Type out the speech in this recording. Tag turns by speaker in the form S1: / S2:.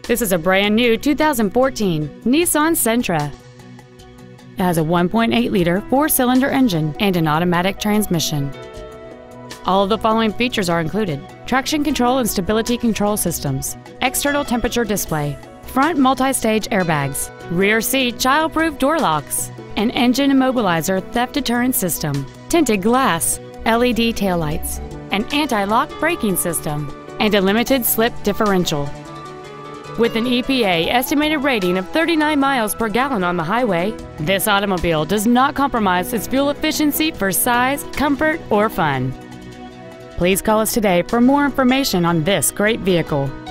S1: This is a brand new 2014 Nissan Sentra. It has a 1.8-liter four-cylinder engine and an automatic transmission. All of the following features are included: traction control and stability control systems, external temperature display, front multi-stage airbags, rear seat child-proof door locks, an engine immobilizer theft deterrent system, tinted glass, LED taillights, an anti-lock braking system, and a limited slip differential. With an EPA estimated rating of 39 miles per gallon on the highway, this automobile does not compromise its fuel efficiency for size, comfort, or fun. Please call us today for more information on this great vehicle.